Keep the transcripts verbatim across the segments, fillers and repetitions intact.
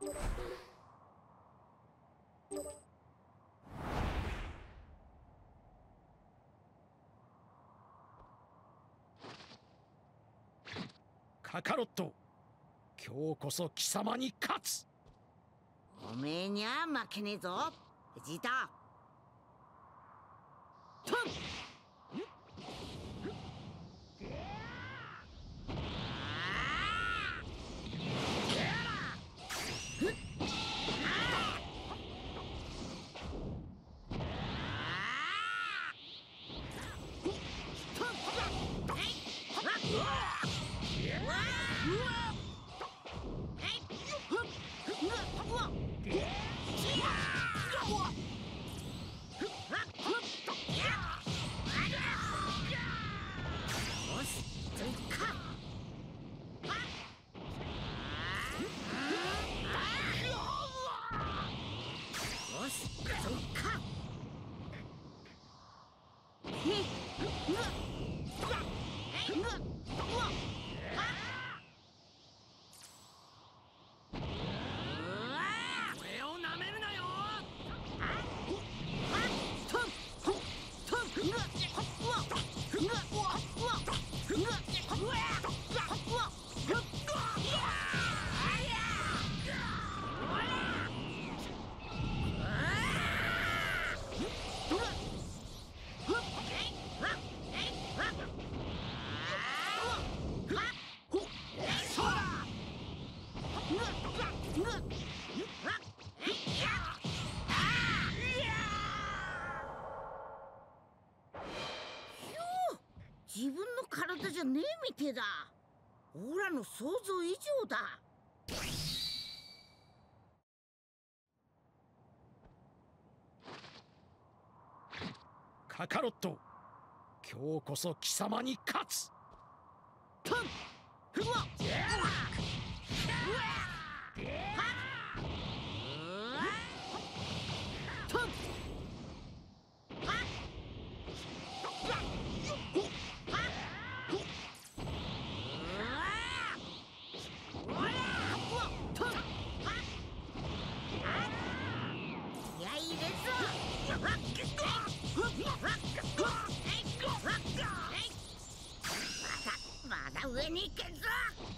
カカロット、今日こそ貴様に勝つ。 おめえにゃ負けねえぞ、ベジータ。トン自分の体じゃねえみてえだ。オラの想像以上だ。 カカロット、今日こそ貴様に勝つ。 トンふわっまだ上に行けんぞ。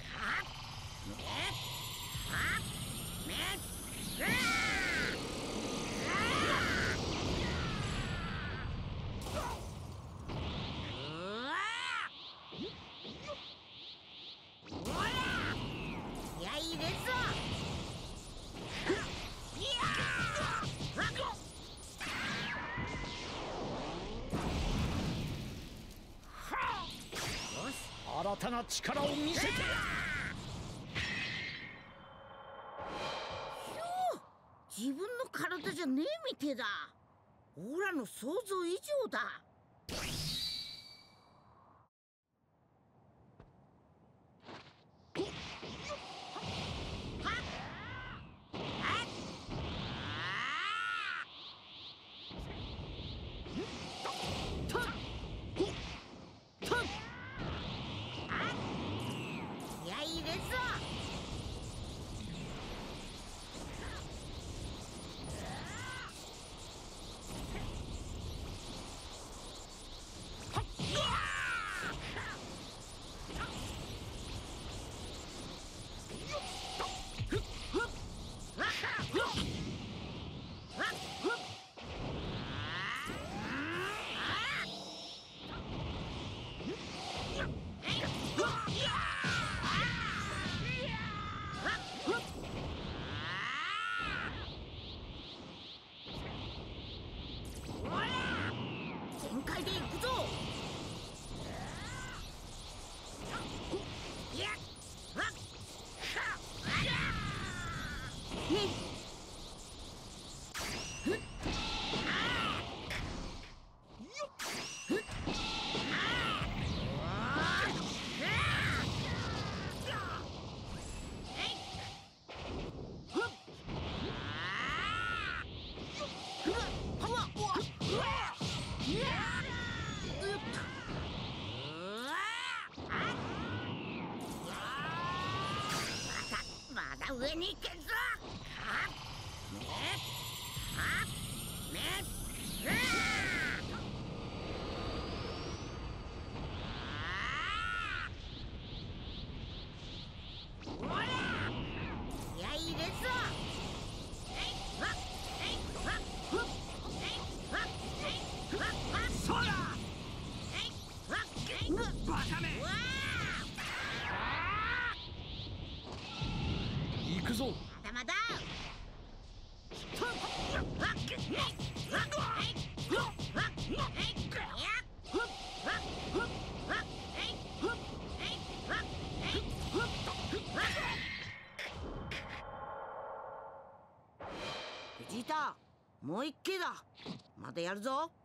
新たな力を見せて。 自分の体じゃねえみてえだ。オラの想像以上だ。 上に行けぞ。はっめはっめうわーほら気合い入れぞ。えいわっえいわっふっえいわっえいわっわっそらえいわっえいわっバカめわー行くぞ。 まだまだ。ふっわっえいわっえいわっえいわっえいやっふっわっふっわっえいふっえいわっえいふっわっ藤田、もう一軒だ。まだやるぞ。